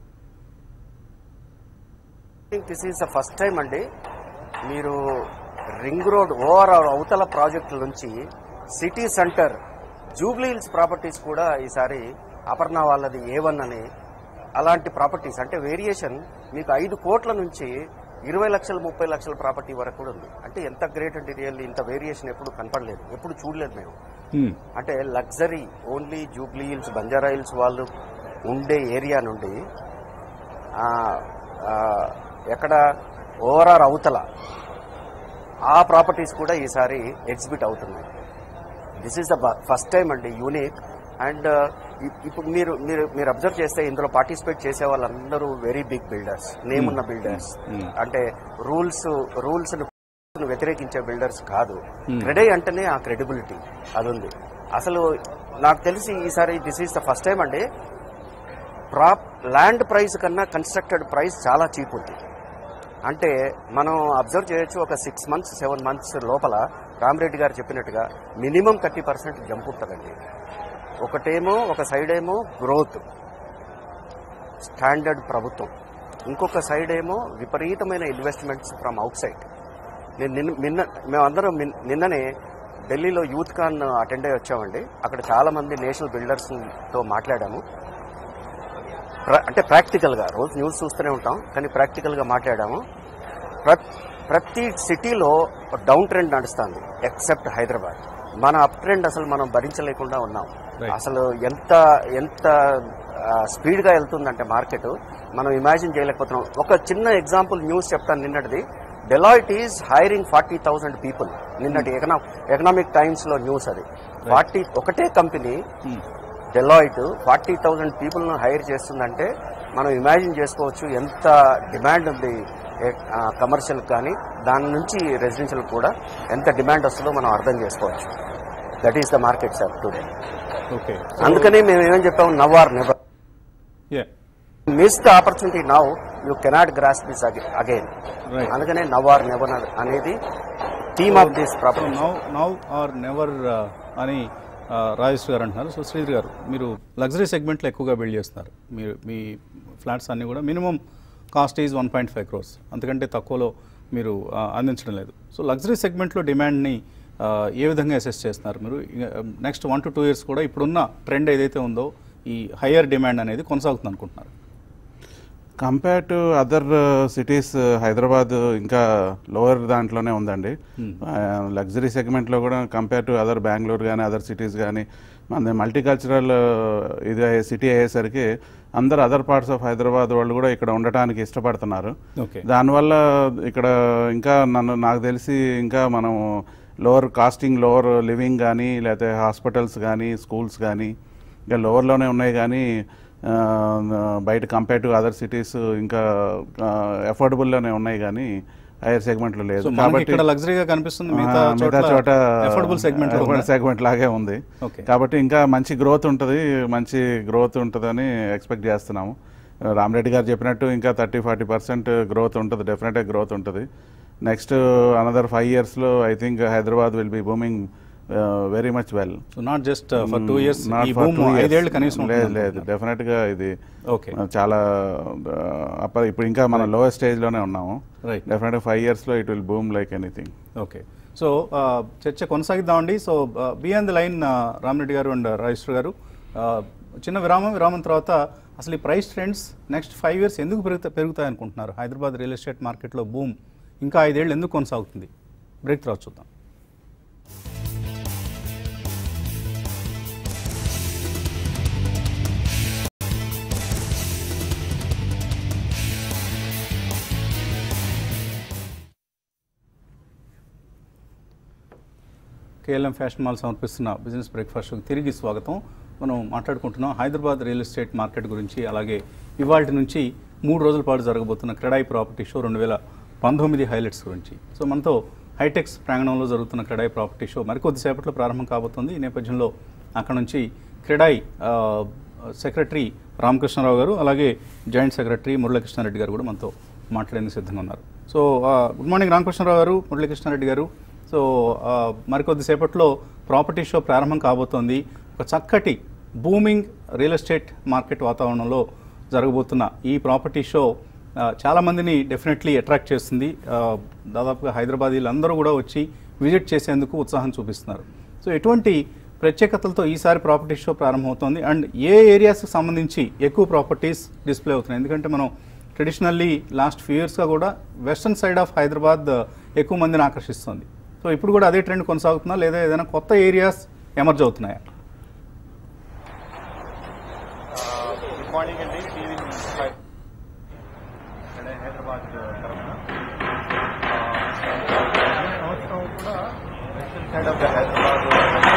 This is the first time అండి. మీరు రింగ్ రోడ్ ఓవరాల్ అవతల ప్రాజెక్టుల నుంచి city centre Jubilee Hills properties కూడా ఈసారి అపర్ణ వాళ్ళది A1 అని అలాంటి ప్రాపర్టీస్ అంటే వేరియేషన్ మీకు 5 కోట్ల నుంచి 20 లక్షలు 30 లక్షల ప్రాపర్టీ వరకు కూడా ఉంది. అంటే ఎంత గ్రేట్ అండి, రియల్లీ ఇంత వేరియేషన్ ఎప్పుడు కనపడలేదు, ఎప్పుడు చూడలేదు మేము. అంటే లగ్జరీ ఓన్లీ జూబ్లీ హిల్స్ బంజారా హిల్స్ వాళ్ళు ఉండే ఏరియా నుండి ఎక్కడ ఓవరాల్ అవతల ఆ ప్రాపర్టీస్ కూడా ఈసారి ఎగ్జిబిట్ అవుతున్నాయి. This is the first time అండి, యూనిక్. అండ్ ఇప్పుడు మీరు అబ్జర్వ్ చేస్తే ఇందులో పార్టిసిపేట్ చేసే వాళ్ళందరూ వెరీ బిగ్ బిల్డర్స్, నేమ్ ఉన్న బిల్డర్స్. అంటే రూల్స్ వ్యతిరేకించే బిల్డర్స్ కాదు. క్రెడై అంటేనే ఆ క్రెడిబిలిటీ అది ఉంది. అసలు నాకు తెలిసి ఈసారి this is the first time అండి ల్యాండ్ ప్రైస్ కన్నా కన్స్ట్రక్టెడ్ ప్రైస్ చాలా చీప్ ఉంది. అంటే మనం అబ్జర్వ్ చేయొచ్చు, ఒక 6 months 7 months లోపల రామరెడ్డి గారు చెప్పినట్టుగా మినిమం 30% జంప్ ఉంటుందండి. ఒక సైడ్ ఏమో గ్రోత్ స్టాండర్డ్ ప్రభుత్వం, ఇంకొక సైడ్ ఏమో విపరీతమైన ఇన్వెస్ట్మెంట్స్ ఫ్రమ్ అవుట్ సైడ్. మేమందరం నిన్ననే ఢిల్లీలో యూత్ కాన్ అటెండ్ అయ్యి వచ్చామండి. అక్కడ చాలా మంది నేషనల్ బిల్డర్స్తో మాట్లాడాము. అంటే ప్రాక్టికల్గా రోజు న్యూస్ చూస్తూనే ఉంటాం, కానీ ప్రాక్టికల్గా మాట్లాడాము. ప్రతి సిటీలో డౌన్ ట్రెండ్ నడుస్తుంది ఎక్సెప్ట్ హైదరాబాద్. మన అప్ ట్రెండ్ అసలు మనం భరించలేకుండా ఉన్నాం. అసలు ఎంత స్పీడ్గా వెళ్తుందంటే మార్కెట్ మనం ఇమాజిన్ చేయలేకపోతున్నాం. ఒక చిన్న ఎగ్జాంపుల్ న్యూస్ చెప్తాను. నిన్నటిది డెలాయిట్ ఈజ్ హైరింగ్ 40,000 పీపుల్. నిన్నటి ఎకనామిక్ టైమ్స్లో న్యూస్ అది. ఒకటే కంపెనీ డెలాయిట్ 40,000 పీపుల్ను హైర్ చేస్తుందంటే మనం ఇమాజిన్ చేసుకోవచ్చు ఎంత డిమాండ్ ఉంది కమర్షియల్ కానీ దాని నుంచి రెసిడెన్షియల్ కూడా ఎంత డిమాండ్ వస్తుందో మనం అర్థం చేసుకోవచ్చు. That is the market sir today. Okay, అందుకని మేము ఏమని చెప్పాము, now or never. Miss the opportunity now you cannot grasp this again. అందుకనే నవ్ ఆర్ నెవర్ అనేది theme of this property. Now or never అని రాజేష్ గారు అంటున్నారు. సో శ్రీధర్ గారు, మీరు లగ్జరీ సెగ్మెంట్లో ఎక్కువగా బిల్డ్ చేస్తున్నారు. మీ ఫ్లాట్స్ అన్నీ కూడా మినిమం కాస్ట్ ఈజ్ 1.5 crores, అంతకంటే తక్కువలో మీరు అందించడం లేదు. సో లగ్జరీ సెగ్మెంట్లో డిమాండ్ని ఏ విధంగా అసెస్ చేస్తున్నారు మీరు? నెక్స్ట్ 1 to 2 years కూడా ఇప్పుడున్న ట్రెండ్ ఏదైతే ఉందో ఈ హయ్యర్ డిమాండ్ అనేది కొనసాగుతుంది అనుకుంటున్నారు? Compare to other cities Hyderabad ఇంకా లోవర్ దాంట్లోనే ఉందండి. లగ్జరీ సెగ్మెంట్లో కూడా కంపేర్ టు అదర్ బెంగళూరు కానీ అదర్ సిటీస్ కానీ మన మల్టీకల్చరల్ ఇది సిటీ అయ్యేసరికి అందరు అదర్ పార్ట్స్ ఆఫ్ హైదరాబాద్ వాళ్ళు కూడా ఇక్కడ ఉండటానికి ఇష్టపడుతున్నారు. దానివల్ల ఇక్కడ ఇంకా నాకు తెలిసి ఇంకా మనం లోవర్ కాస్టింగ్, లోవర్ లివింగ్ కానీ లేకపోతే హాస్పిటల్స్ కానీ స్కూల్స్ కానీ ఇంకా లోవర్లోనే ఉన్నాయి కానీ బయట కంపేర్ టు అదర్ సిటీస్ ఇంకా అఫోర్డబుల్లోనే ఉన్నాయి కానీ హైయర్ సెగ్మెంట్లో లేదు. కాబట్టి లగ్జరీగా కనిపిస్తుంది, మిగతా చోట సెగ్మెంట్ లాగే ఉంది. కాబట్టి ఇంకా మంచి గ్రోత్ ఉంటుందని ఎక్స్పెక్ట్ చేస్తున్నాము. రామరెడ్డి గారు చెప్పినట్టు ఇంకా 30-40% గ్రోత్ ఉంటుంది, డెఫినెట్గా గ్రోత్ ఉంటుంది. నెక్స్ట్ అనదర్ 5 yearsలో I think Hyderabad will be booming very much well. Not just for 2 years, లేదు డెఫినెట్గా ఇది చాలా ఇప్పుడు ఇంకా మనం లోయర్ స్టేజ్లోనే ఉన్నాము. డెఫినెట్గా 5 yearsలో it will boom like anything. Okay, so చర్చ కొనసాగిద్దామండి. So beyond the line Rama Reddy garu and Rajeshwar గారు, చిన్న విరామం తర్వాత అసలు ఈ ప్రైస్ ట్రెండ్స్ నెక్స్ట్ 5 years ఎందుకు పెరుగుతాయి అనుకుంటున్నారు? హైదరాబాద్ రియల్ ఎస్టేట్ మార్కెట్లో బూమ్ ఇంకా 5 ఏళ్ళు ఎందుకు కొనసాగుతుంది? బ్రేక్ తర్వాత చూద్దాం. కేఎల్ఎం ఫ్యాషన్ మాల్ సమర్పిస్తున్న బిజినెస్ బ్రేక్ఫాస్ట్ షోకి తిరిగి స్వాగతం. మనం మాట్లాడుకుంటున్నాం హైదరాబాద్ రియల్ ఎస్టేట్ మార్కెట్ గురించి, అలాగే ఇవాళ నుంచి 3 రోజుల పాటు జరగబోతున్న క్రెడాయి ప్రాపర్టీ షో 2019 హైలైట్స్ గురించి. సో మనతో హైటెక్స్ ప్రాంగణంలో జరుగుతున్న క్రెడాయి ప్రాపర్టీ షో మరికొద్దిసేపట్లో ప్రారంభం కాబోతుంది. ఈ నేపథ్యంలో అక్కడ నుంచి క్రెడాయి సెక్రటరీ రామకృష్ణారావు గారు, అలాగే జాయింట్ సెక్రటరీ మురళీకృష్ణారెడ్డి గారు కూడా మనతో మాట్లాడేందుకు సిద్ధంగా ఉన్నారు. సో గుడ్ మార్నింగ్ రామకృష్ణారావు గారు, Murali Krishna Reddy garu. So మరికొద్దిసేపట్లో property show ప్రారంభం కాబోతోంది. ఒక చక్కటి బూమింగ్ రియల్ ఎస్టేట్ మార్కెట్ వాతావరణంలో జరగబోతున్న ఈ ప్రాపర్టీ షో చాలామందిని డెఫినెట్లీ అట్రాక్ట్ చేస్తుంది. దాదాపుగా హైదరాబాదీలు అందరూ కూడా వచ్చి విజిట్ చేసేందుకు ఉత్సాహం చూపిస్తున్నారు. సో ఎటువంటి ప్రత్యేకతలతో ఈసారి ప్రాపర్టీ షో ప్రారంభమవుతోంది అండ్ ఏ ఏరియాస్కి సంబంధించి ఎక్కువ ప్రాపర్టీస్ డిస్ప్లే అవుతున్నాయి? ఎందుకంటే మనం ట్రెడిషనల్లీ లాస్ట్ ఫ్యూ ఇయర్స్గా కూడా వెస్టర్న్ సైడ్ ఆఫ్ హైదరాబాద్ ఎక్కువ మందిని ఆకర్షిస్తుంది. సో ఇప్పుడు కూడా అదే ట్రెండ్ కొనసాగుతుందా, లేదా ఏదైనా కొత్త ఏరియాస్ ఎమర్జ్ అవుతున్నాయా? గుడ్ మార్నింగ్ అండి. హైదరాబాద్ తరఫున సంవత్సరం కూడా western side of the Hyderabad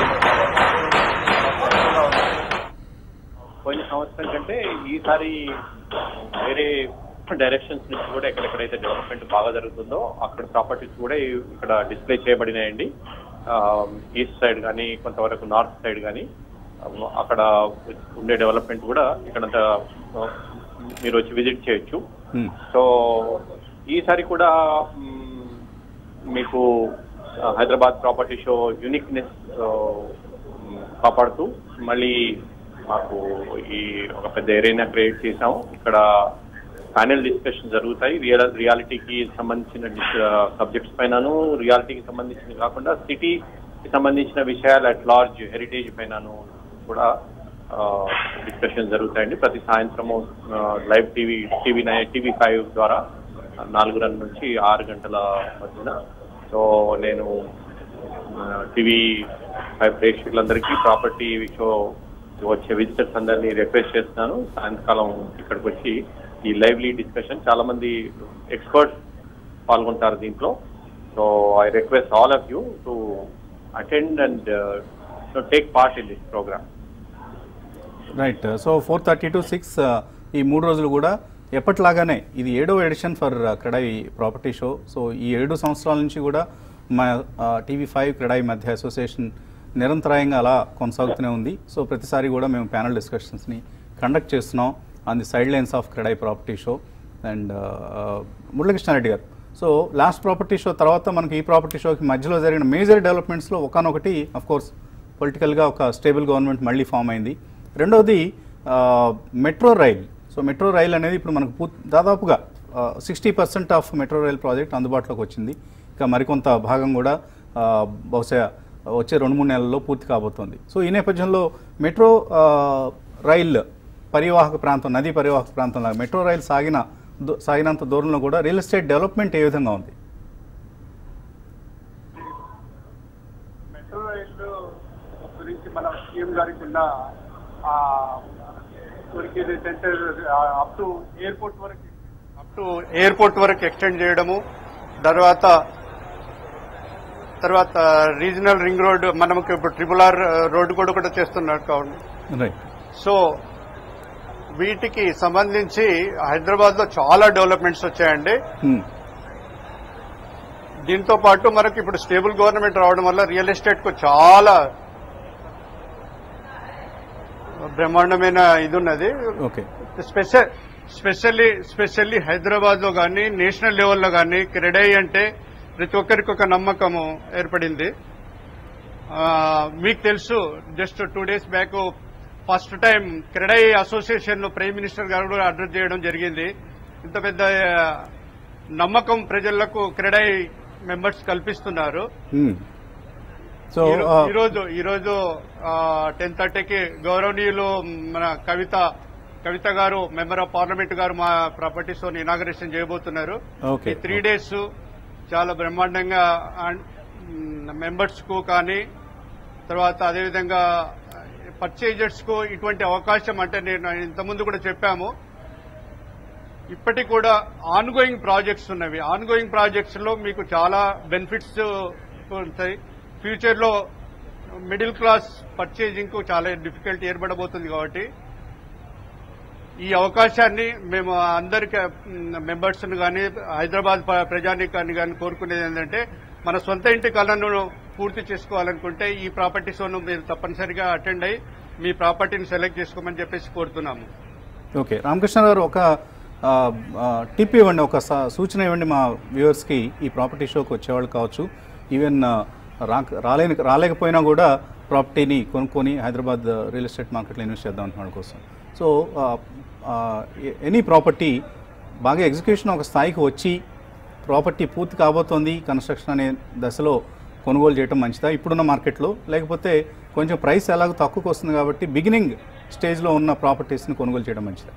పోయిన సంవత్సరం కంటే ఈసారి వేరే డైరెక్షన్స్ నుంచి కూడా ఎక్కడెక్కడైతే డెవలప్మెంట్ బాగా జరుగుతుందో అక్కడ ప్రాపర్టీస్ కూడా ఇక్కడ డిస్ప్లే చేయబడినాయండి. ఈస్ట్ సైడ్ కానీ కొంతవరకు నార్త్ సైడ్ కానీ అక్కడ ఉండే డెవలప్మెంట్ కూడా ఇక్కడంతా మీరు వచ్చి విజిట్ చేయొచ్చు. సో ఈసారి కూడా మీకు హైదరాబాద్ ప్రాపర్టీ షో యూనిక్నెస్ కాపాడుతూ మళ్ళీ మాకు ఈ ఒక పెద్ద ఏరియా క్రియేట్ చేసాము. ఇక్కడ ప్యానెల్ డిస్కషన్ జరుగుతాయి. రియాలిటీకి సంబంధించిన సబ్జెక్ట్స్ పైనను, రియాలిటీకి సంబంధించిన కాకుండా సిటీకి సంబంధించిన విషయాలు అట్ లార్జ్ హెరిటేజ్ పైనను కూడా డిస్కషన్ జరుగుతాయండి. ప్రతి సాయంత్రము లైవ్ టీవీ 5 ద్వారా 4 నుంచి 6 గంటల మధ్యన. సో నేను టీవీ 5 ప్రేక్షకులందరికీ ప్రాపర్టీ షో వచ్చే విజిటర్స్ అందరినీ రిక్వెస్ట్ చేస్తున్నాను, సాయంకాలం ఇక్కడికి వచ్చి ఈ లైవ్లీ డిస్కషన్, చాలా మంది ఎక్స్పర్ట్స్ పాల్గొంటారు దీంట్లో. So I request all of you to attend and take part in this programme. Right. So 4:30 to 6 ఈ 3 రోజులు కూడా ఎప్పటిలాగానే ఇది 7వ edition for CREDAI property show. So ఈ 7 సంవత్సరాల నుంచి కూడా మా టీవీ 5 క్రెడాయి మధ్య అసోసియేషన్ నిరంతరాయంగా అలా కొనసాగుతూనే ఉంది. సో ప్రతిసారి కూడా మేము ప్యానల్ డిస్కషన్స్ని కండక్ట్ చేస్తున్నాం on the side lines of CREDAI property show. And Murali Krishna Reddy garu, so last property show తర్వాత మనకి ఈ ప్రాపర్టీ షోకి మధ్యలో జరిగిన మేజర్ డెవలప్మెంట్స్లో ఒకనొకటి అఫ్కోర్స్ పొలిటికల్గా ఒక స్టేబుల్ గవర్నమెంట్ మళ్ళీ ఫామ్ అయింది. రెండవది metro rail. So metro rail అనేది ఇప్పుడు మనకు దాదాపుగా 60% ఆఫ్ మెట్రో రైల్ ప్రాజెక్ట్ అందుబాటులోకి వచ్చింది. ఇంకా మరికొంత భాగం కూడా బహుశా వచ్చే 2-3 నెలల్లో పూర్తి కాబోతోంది. సో ఈ నేపథ్యంలో మెట్రో రైల్ పరివాహక ప్రాంతం, నదీ పరివాహక ప్రాంతంలో మెట్రో రైల్ సాగినంత దూరంలో కూడా రియల్ ఎస్టేట్ డెవలప్మెంట్ ఏ విధంగా ఉంది? మెట్రో రైలు గురించి మన సీఎం గారికి ఉన్న సెంటర్ అప్ టు ఎయిర్పోర్ట్ వరకు ఎక్స్టెండ్ చేయడము, తర్వాత రీజనల్ రింగ్ రోడ్, మనకు ఇప్పుడు RRR రోడ్డు కూడా చేస్తున్నారు కావున. సో వీటికి సంబంధించి హైదరాబాద్ లో చాలా డెవలప్మెంట్స్ వచ్చాయండి. దీంతో పాటు మనకి ఇప్పుడు స్టేబుల్ గవర్నమెంట్ రావడం వల్ల రియల్ ఎస్టేట్ కు చాలా బ్రహ్మాండమైన ఇది ఉన్నది. స్పెషల్లీ హైదరాబాద్ లో కానీ నేషనల్ లెవెల్లో కానీ క్రెడై అంటే ప్రతి ఒక్కరికి ఒక నమ్మకము ఏర్పడింది. మీకు తెలుసు, just 2 days back first time CREDAI association లో ప్రైమ్ మినిస్టర్ గారు కూడా అడ్రస్ చేయడం జరిగింది. ఇంత పెద్ద నమ్మకం ప్రజలకు క్రెడై మెంబర్స్ కల్పిస్తున్నారు. ఈరోజు 10:30కి గౌరవనీయులు మన కవిత గారు, మెంబర్ ఆఫ్ పార్లమెంట్ గారు మా ప్రాపర్టీస్ ఇనాగరేషన్ చేయబోతున్నారు. ఈ 3 days చాలా బ్రహ్మాండంగా మెంబర్స్ కు కానీ, తర్వాత అదేవిధంగా పర్చేజర్స్ కు ఇటువంటి అవకాశం, అంటే నేను ఇంతకుముందు కూడా చెప్పాము, ఇప్పటికి కూడా ఆన్గోయింగ్ ప్రాజెక్ట్స్ ఉన్నవి. ఆన్గోయింగ్ ప్రాజెక్ట్స్ లో మీకు చాలా బెనిఫిట్స్ ఉంటాయి. ఫ్యూచర్ లో మిడిల్ క్లాస్ పర్చేజింగ్ కు చాలా డిఫికల్టీ ఏర్పడబోతుంది. కాబట్టి ఈ అవకాశాన్ని మేము అందరికి మెంబర్స్ కానీ హైదరాబాద్ ప్రజానీకాన్ని కానీ కోరుకునేది ఏంటంటే, మన సొంత ఇంటి కళను పూర్తి చేసుకోవాలనుకుంటే ఈ ప్రాపర్టీస్ మీరు తప్పనిసరిగా అటెండ్ అయ్యి మీ ప్రాపర్టీని సెలెక్ట్ చేసుకోమని చెప్పేసి కోరుతున్నాము. ఓకే, రామకృష్ణ గారు ఒక టిప్ ఇవ్వండి, ఒక సూచన ఇవ్వండి మా వ్యూవర్స్కి. ఈ ప్రాపర్టీ షోకి వచ్చేవాళ్ళు కావచ్చు, ఈవెన్ రాలేకపోయినా కూడా ప్రాపర్టీని కొనుక్కొని హైదరాబాద్ రియల్ ఎస్టేట్ మార్కెట్లో ఇన్వెస్ట్ చేద్దాం అనుకున్న కోసం. సో ఎనీ ప్రాపర్టీ బాగా ఎగ్జిక్యూషన్ ఒక స్థాయికి వచ్చి ప్రాపర్టీ పూర్తి కాబోతోంది, కన్స్ట్రక్షన్ అనే దశలో కొనుగోలు చేయడం మంచిదా ఇప్పుడున్న మార్కెట్లో, లేకపోతే కొంచెం ప్రైస్ ఎలాగో తక్కువకు వస్తుంది కాబట్టి బిగినింగ్ స్టేజ్లో ఉన్న ప్రాపర్టీస్ని కొనుగోలు చేయడం మంచిదా?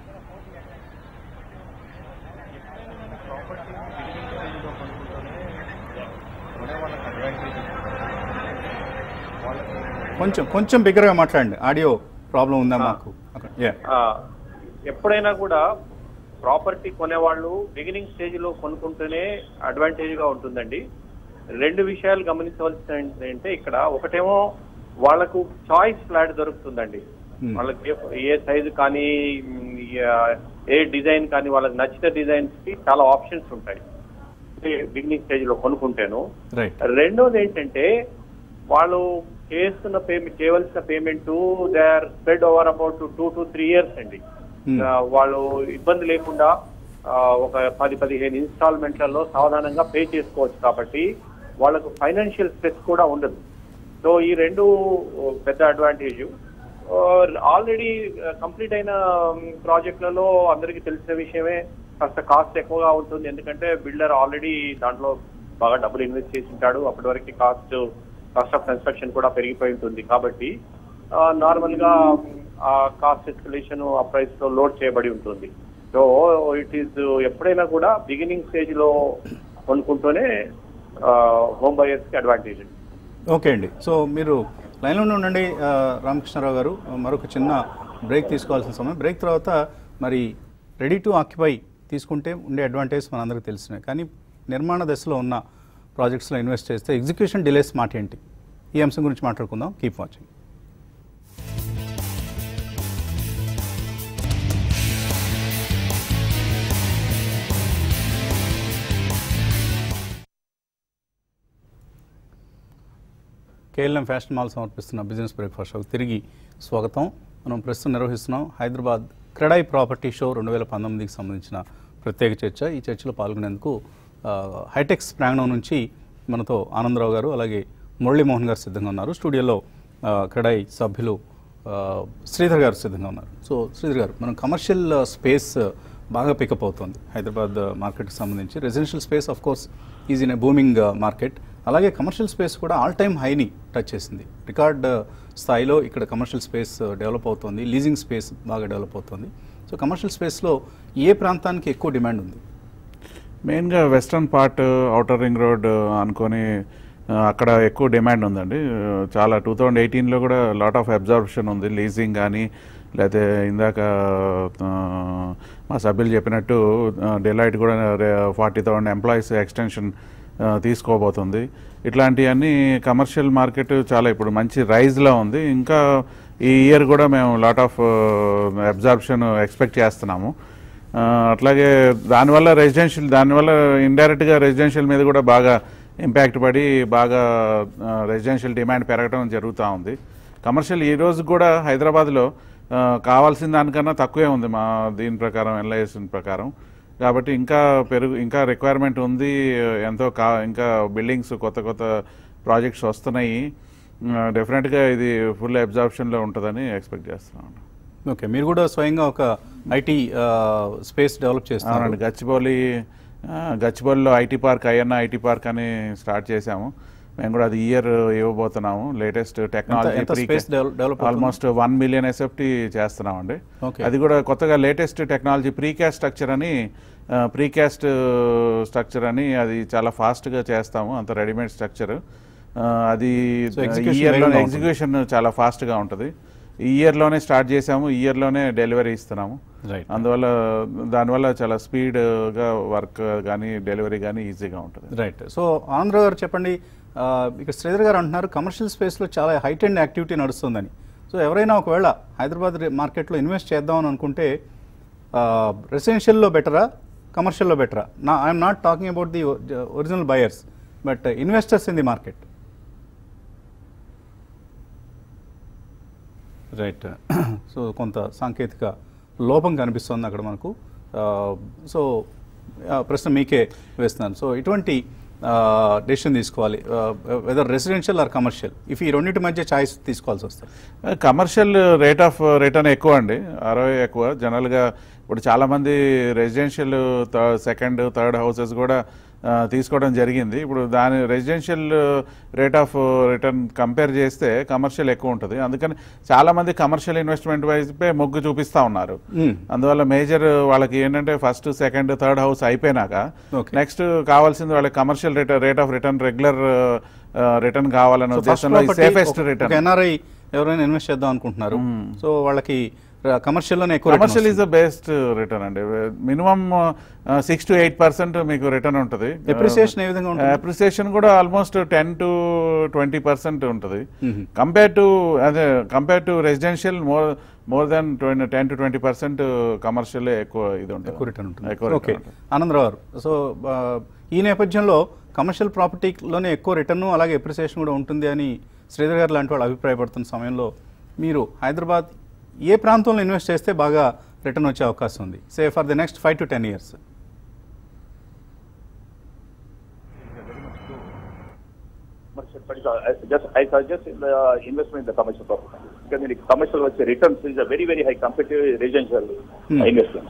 కొంచెం బిగ్గరగా మాట్లాడండి, ఆడియో ప్రాబ్లం ఉందా మాకు? ఎప్పుడైనా కూడా ప్రాపర్టీ కొనేవాళ్ళు బిగినింగ్ స్టేజ్ లో కొనుక్కుంటేనే అడ్వాంటేజ్ గా ఉంటుందండి. 2 విషయాలు గమనించవలసింది ఏంటంటే, ఇక్కడ ఒకటేమో వాళ్లకు చాయిస్ ఫ్లాట్ దొరుకుతుందండి. వాళ్ళకి ఏ సైజు కానీ ఏ డిజైన్ కానీ వాళ్ళకి నచ్చిన డిజైన్స్ కి చాలా ఆప్షన్స్ ఉంటాయి బిగినింగ్ స్టేజ్ లో కొనుక్కుంటేను. రెండోది ఏంటంటే, వాళ్ళు చేయవలసిన payment they are spread over about 2 to 3 years అండి. వాళ్ళు ఇబ్బంది లేకుండా ఒక 10-15 ఇన్స్టాల్మెంట్లలో సాధారణంగా పే చేసుకోవచ్చు. కాబట్టి వాళ్ళకు ఫైనాన్షియల్ స్ట్రెస్ కూడా ఉండదు. సో ఈ 2 పెద్ద అడ్వాంటేజ్. ఆల్రెడీ కంప్లీట్ అయిన ప్రాజెక్టులలో అందరికీ తెలిసిన విషయమే, కాస్త కాస్ట్ ఎక్కువగా ఉంటుంది. ఎందుకంటే బిల్డర్ ఆల్రెడీ దాంట్లో బాగా డబ్బులు ఇన్వెస్ట్ చేసి ఉంటాడు. అప్పటి వరకు కాస్ట్ ఆఫ్ కన్స్ట్రక్షన్ కూడా పెరిగిపోయి ఉంటుంది. కాబట్టి నార్మల్ గా ఆ కాస్ట్ ఎస్కలేషన్ ఆ ప్రైస్ లో లోడ్ చేయబడి ఉంటుంది. సో ఇట్ ఈస్ ఎప్పుడైనా కూడా బిగినింగ్ స్టేజ్ లో కొనుక్కుంటూనే హోమ్ బయర్స్ కి అడ్వాంటేజ్. ఓకే అండి, సో మీరు లైన్లోనే ఉండండి రామకృష్ణారావు గారు. మరొక చిన్న బ్రేక్ తీసుకోవాల్సిన సమయం. బ్రేక్ తర్వాత మరి రెడీ టు ఆక్యుపై తీసుకుంటే ఉండే అడ్వాంటేజ్ మనందరికీ తెలిసినాయి, కానీ నిర్మాణ దశలో ఉన్న ప్రాజెక్ట్స్లో ఇన్వెస్ట్ చేస్తే ఎగ్జిక్యూషన్ డిలేస్ మాట ఏంటి? ఈ అంశం గురించి మాట్లాడుకుందాం. Keep watching. KLM fashion mall సమర్పిస్తున్న బిజినెస్ బ్రేక్ఫాస్ట్ షోకి తిరిగి స్వాగతం. మనం ప్రస్తుతం నిర్వహిస్తున్నాం హైదరాబాద్ క్రెడై ప్రాపర్టీ షో 2019కి సంబంధించిన ప్రత్యేక చర్చ. ఈ చర్చలో పాల్గొనేందుకు హైటెక్స్ ప్రాంగణం నుంచి మనతో ఆనందరావు గారు అలాగే మురళీమోహన్ గారు సిద్ధంగా ఉన్నారు. స్టూడియోలో క్రెడై సభ్యులు శ్రీధర్ గారు సిద్ధంగా ఉన్నారు. సో శ్రీధర్ గారు, మనం కమర్షియల్ స్పేస్ బాగా పికప్ అవుతుంది హైదరాబాద్ మార్కెట్కి సంబంధించి. Residential space of course is in a booming market. అలాగే కమర్షియల్ స్పేస్ కూడా ఆల్ టైమ్ హైని టచ్ చేసింది. రికార్డ్ స్థాయిలో ఇక్కడ కమర్షియల్ స్పేస్ డెవలప్ అవుతుంది, లీజింగ్ స్పేస్ బాగా డెవలప్ అవుతుంది. సో కమర్షియల్ స్పేస్లో ఏ ప్రాంతానికి ఎక్కువ డిమాండ్ ఉంది? మెయిన్గా western part, outer ring road అనుకొని అక్కడ ఎక్కువ డిమాండ్ ఉందండి. చాలా 2018లో కూడా లాట్ ఆఫ్ అబ్జర్వేషన్ ఉంది. లీజింగ్ కానీ లేకపోతే ఇందాక మా సభ్యులు చెప్పినట్టు డెలైట్ కూడా 40,000 ఎంప్లాయీస్ ఎక్స్టెన్షన్ తీసుకోబోతుంది. ఇట్లాంటివన్నీ కమర్షియల్ మార్కెట్ చాలా ఇప్పుడు మంచి రైజ్లో ఉంది. ఇంకా ఈ ఇయర్ కూడా మేము లాట్ ఆఫ్ అబ్జర్వేషన్ ఎక్స్పెక్ట్ చేస్తున్నాము. అట్లాగే దానివల్ల ఇండైరెక్ట్గా రెసిడెన్షియల్ మీద కూడా బాగా ఇంపాక్ట్ పడి బాగా రెసిడెన్షియల్ డిమాండ్ పెరగడం జరుగుతూ ఉంది. కమర్షియల్ ఈ రోజు కూడా హైదరాబాద్లో కావాల్సిన దానికన్నా తక్కువే ఉంది మా దీని ప్రకారం, ఎన్ఐఎస్ఎన్ ప్రకారం. కాబట్టి ఇంకా రిక్వైర్మెంట్ ఉంది. ఇంకా బిల్డింగ్స్ కొత్త ప్రాజెక్ట్స్ వస్తున్నాయి. డెఫినెట్గా ఇది ఫుల్ అబ్జార్ప్షన్లో ఉంటుందని ఎక్స్పెక్ట్ చేస్తున్నాం. ఓకే, మీరు కూడా స్వయంగా ఒక ఐటీ స్పేస్ డెవలప్ చేస్తున్నారండి. గచ్చిబౌలిలో IT park, Ayyanna IT park అని స్టార్ట్ చేశాము. మేము కూడా అది ఇయర్ ఇవ్వబోతున్నాము. Latest technology almost 1 million SFT చేస్తున్నామండి. అది కూడా కొత్తగా లేటెస్ట్ టెక్నాలజీ ప్రీకాస్ట్ స్ట్రక్చర్ అని అది చాలా ఫాస్ట్గా చేస్తాము. అంత రెడీమేడ్ స్ట్రక్చర్ అది ఇయర్లోనే ఎగ్జిక్యూషన్ చాలా ఫాస్ట్గా ఉంటుంది. ఈ ఇయర్లోనే స్టార్ట్ చేసాము, ఈ ఇయర్లోనే డెలివరీ ఇస్తున్నాము. దానివల్ల చాలా స్పీడ్గా వర్క్ కానీ డెలివరీ కానీ ఈజీగా ఉంటుంది. రైట్. సో ఆంధ్ర గారు చెప్పండి, ఇక్కడ శ్రీధర్ గారు అంటున్నారు కమర్షియల్ స్పేస్లో చాలా హైట్ అండ్ యాక్టివిటీ నడుస్తుందని. సో ఎవరైనా ఒకవేళ హైదరాబాద్ మార్కెట్లో ఇన్వెస్ట్ చేద్దామని అనుకుంటే రెసిడెన్షియల్లో బెటరా, కమర్షియల్లో బెటరా? I'm not talking about the original buyers but investors in the market. Right. So కొంత సాంకేతిక లోపం కనిపిస్తుంది అక్కడ మనకు. సో ప్రశ్న మీకే వేస్తున్నాను. సో ఇటువంటి డెసిషన్ తీసుకోవాలి whether residential or commercial, if ఈ రెండింటి మధ్య ఛాయిస్ తీసుకోవాల్సి వస్తుంది. కమర్షియల్ రేట్ ఆఫ్ రిటర్న్ ఎక్కువ అండి, ROI ఎక్కువ. జనరల్గా ఇప్పుడు చాలామంది రెసిడెన్షియల్ సెకండ్ థర్డ్ హౌసెస్ కూడా తీసుకోవడం జరిగింది. ఇప్పుడు దాని residential rate of return compare చేస్తే కమర్షియల్ ఎక్కువ ఉంటుంది. అందుకని చాలామంది కమర్షియల్ ఇన్వెస్ట్మెంట్ వైపే మొగ్గు చూపిస్తూ ఉన్నారు. అందువల్ల మేజర్ వాళ్ళకి ఏంటంటే ఫస్ట్ సెకండ్ థర్డ్ హౌస్ అయిపోయినాక నెక్స్ట్ కావాల్సింది వాళ్ళకి commercial rate of return, regular return కావాలనే ఉద్దేశంలో సేఫెస్ట్ రిటర్న్. NRI ఎవరైనా ఇన్వెస్ట్ చేద్దాం అనుకుంటున్నారు, సో వాళ్ళకి commercial is the best return అండి. మినిమం 6 to 8% మీకు రిటర్న్ ఉంటుంది. అప్రిసియేషన్ కూడా ఆల్మోస్ట్ 10 to 20% ఉంటుంది. Compare to residential more than 10 to 20% commercial ఎక్కువ ఇది ఉంటుంది, రిటర్న్ ఉంటుంది. ఆనందరావు గారు, సో ఈ నేపథ్యంలో కమర్షియల్ ప్రాపర్టీలోనే ఎక్కువ రిటర్న్ అలాగే అప్రిసియేషన్ కూడా ఉంటుంది అని శ్రీధర్ గారు లాంటి వాళ్ళు అభిప్రాయపడుతున్న సమయంలో మీరు హైదరాబాద్ ఏ ప్రాంతంలో ఇన్వెస్ట్ చేస్తే బాగా రిటర్న్ వచ్చే అవకాశం ఉంది, say for the next 5 to 10 years? I suggest investment in the commercial property because in the commercial returns is a very high compared to residential investment.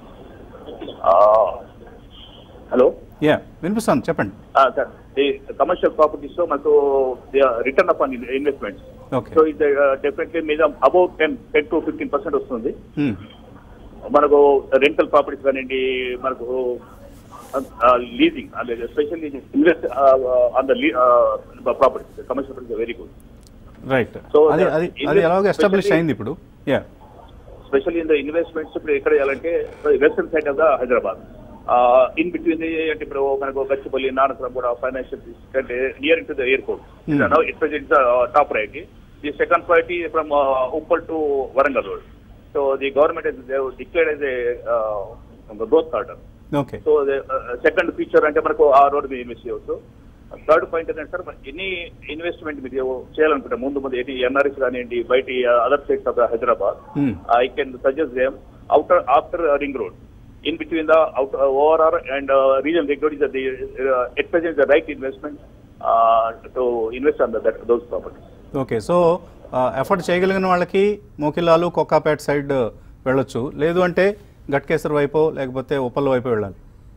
Hello. Yeah, వినిపిస్తాను, చెప్పండి. Sir, the commercial properties so much return upon investments. Okay. So it's definitely about 10 to 15% వస్తుంది. మనకు rental properties కానివ్వండి, మనకు leasing అంటే especially invest on the properties commercial properties very good. Right. So అది ఎలాగో establish అయింది ఇప్పుడు. స్పెషల్లీ ఇన్ ద ఇన్వెస్ట్మెంట్స్ ఇప్పుడు ఎక్కడ చేయాలంటే western side of the Hyderabad, in between అంటే ఇప్పుడు మనకు గచ్చిబౌలి, నానక్రామ్ కూడా ఫైనాన్షియల్ అంటే near to the airport. It's top priority. The second priority from Uppal to Warangal road. So the government has declared as a growth corridor. Okay. So the second feature ante manaku aa road me invest cheyochu. Third point is sir, any investment meedu cheyalanunte mundu eti NRS gaaniyandi baiti other states of the Hyderabad, I can suggest them after ring road, in between the ORR and regional ring road is the at present the right investment to invest on those properties. Okay. So effort చేయగలిగిన వాళ్ళకి మోకిలాలు, కొక్కాపేట side వెళ్ళొచ్చు. లేదు అంటే గట్కేసర్ వైపు లేకపోతే ఉప్పల్ వైపు వెళ్ళాలి?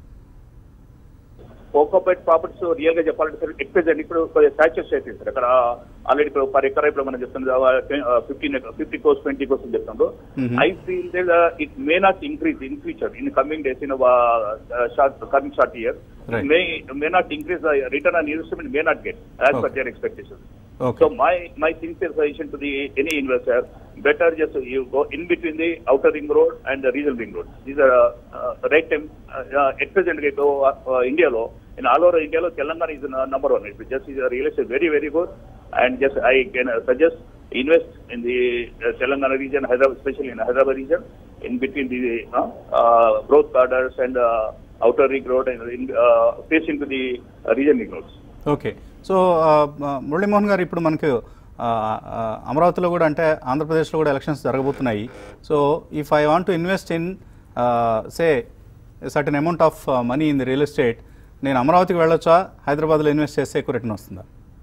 Cocopeat properties real గా చెప్పాలంటే సార్ ఎక్స్పెక్ట్ ఇప్పుడు సాచెస్ అయితే సార్ అక్కడ ఆల్రెడీ ఇప్పుడు పర్ ఎకర్ ఇప్పుడు మనం చెప్తున్నాం 50 crores 20 crores చెప్తాము. I feel that it may not increase in future in coming days in coming short year may not increase the return on investment, may not get as per their expectations. So my sincere suggestion to any investor, better just you go in between the outer ring road and the regional ring road. These are right time at present India lo in all over India lo Telangana is number one. It just is real estate very very good, and just I can suggest invest in the Telangana region, Hyderabad, especially in Hyderabad region, in between the growth corridors and outer ring road and facing to the regional ring roads. Okay. So Murali Mohan garu, ఇప్పుడు మనకు అమరావతిలో కూడా అంటే ఆంధ్రప్రదేశ్లో కూడా elections జరగబోతున్నాయి. So if I want to invest in say certain amount of money in the real estate, నేను అమరావతికి వెళ్ళొచ్చా, హైదరాబాద్లో ఇన్వెస్ట్ చేస్తే ఎక్కువ రిటర్న్ వస్తుందా?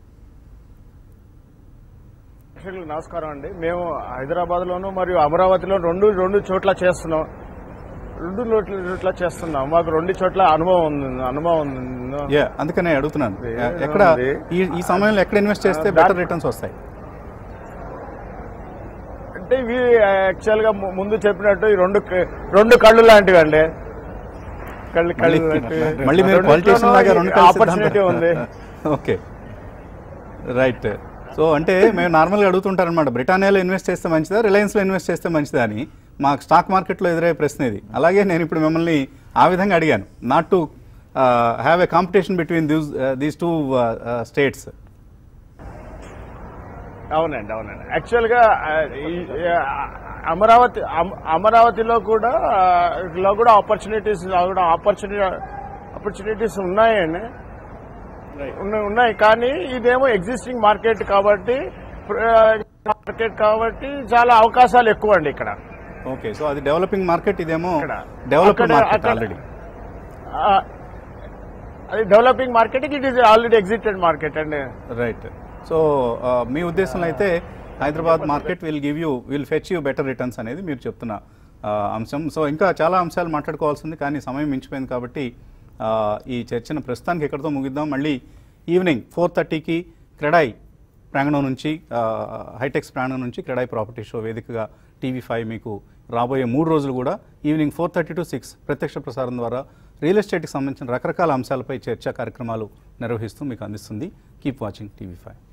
నమస్కారం అండి. మేము హైదరాబాద్లోను మరియు అమరావతిలో రెండు చోట్ల చేస్తున్నాం. మాకు 2 చోట్ల అనుభవం ఉంది. అందుకనే అడుగుతున్నాను, ఎక్కడ ఈ సమయంలో ఎక్కడ ఇన్వెస్ట్ చేస్తే బెటర్ రిటర్న్స్ వస్తాయి? అంటే ఇవి యాక్చువల్ గా ముందు చెప్పినట్టు ఈ రెండు కళ్ళు లాంటివి అండి. ఆపర్చునిటీ ఉంది. Okay, right. సో అంటే మేము నార్మల్గా అడుగుతుంటారనమాట, బ్రిటానియాలో ఇన్వెస్ట్ చేస్తే మంచిదా, రిలయన్స్లో ఇన్వెస్ట్ చేస్తే మంచిదా అని. మాకు స్టాక్ మార్కెట్లో ఎదురయ్యే ప్రశ్న ఇది. అలాగే నేను ఇప్పుడు మిమ్మల్ని ఆ విధంగా అడిగాను, not to have a competition between these two states. అవునండి. యాక్చువల్గా అమరావతిలో కూడా ఆపర్చునిటీస్ ఉన్నాయండి. ఉన్నాయి, కానీ ఇదేమో ఎగ్జిస్టింగ్ మార్కెట్ కాబట్టి చాలా అవకాశాలు ఎక్కువ అండి ఇక్కడ. ఓకే, సో అది డెవలపింగ్ మార్కెట్, ఇదేమో డెవలప్డ్ మార్కెట్ ఆల్రెడీ. అది developing market, it is already existed market అండి. రైట్. సో మీ ఉద్దేశంలో అయితే Hyderabad market will fetch you better returns అనేది మీరు చెప్తున్న అంశం. సో ఇంకా చాలా అంశాలు మాట్లాడుకోవాల్సింది, కానీ సమయం మించిపోయింది కాబట్టి ఈ చర్చను ప్రస్తుతానికి ఎక్కడితో ముగిద్దాం. మళ్ళీ ఈవినింగ్ 4:30కి క్రెడాయ్ ప్రాంగణం నుంచి, హైటెక్స్ ప్రాంగణం నుంచి క్రెడాయ్ ప్రాపర్టీ షో వేదికగా TV5 మీకు రాబోయే 3 రోజులు కూడా ఈవినింగ్ 4:30 to 6 ప్రత్యక్ష ప్రసారం ద్వారా రియల్ ఎస్టేట్కి సంబంధించిన రకరకాల అంశాలపై చర్చా కార్యక్రమాలు నిర్వహిస్తూ మీకు అందిస్తుంది. Keep watching TV5.